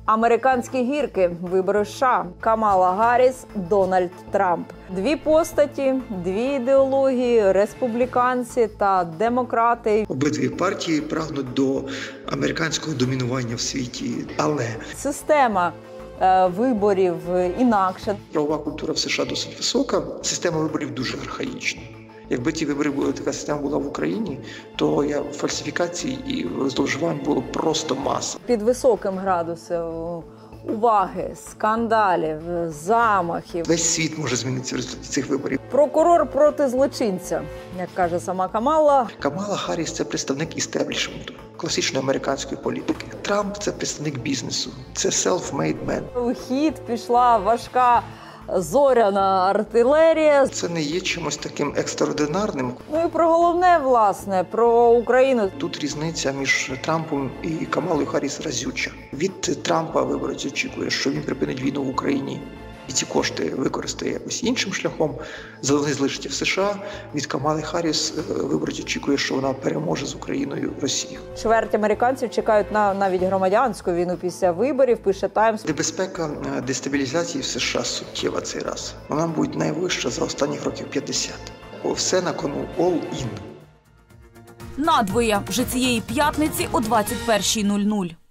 Американські гірки, вибори США, Камала Гарріс, Дональд Трамп. Дві постаті, дві ідеології, республіканці та демократи. Обидві партії прагнуть до американського домінування в світі, але Система виборів інакша. правова культура в США досить висока, система виборів дуже архаїчна. Якби ті вибори були, така система була в Україні, то фальсифікацій і зловживань було просто маса. Під високим градусом уваги, скандалів, замахів. Весь світ може змінитися в результаті цих виборів. Прокурор проти злочинця, як каже сама Камала. Камала Гарріс – це представник істеблішменту, класичної американської політики. Трамп – це представник бізнесу, це self-made man. У хід пішла важка зоряна артилерія. Це не є чимось таким екстраординарним. Ну і про головне, власне, про Україну. Тут різниця між Трампом і Камалою Гарріс разюча. Від Трампа виборець очікує, що він припинить війну в Україні і ці кошти використає якось іншим шляхом, залишиться в США. Від Камали Гарріс виборець очікує, що вона переможе з Україною Росію. Чверть американців чекають на навіть громадянську війну після виборів, пише «Таймс». Небезпека дестабілізації в США суттєва цей раз. Вона буде найвища за останніх років 50. Все на кону, all in. Надвоє вже цієї п'ятниці о 21:00.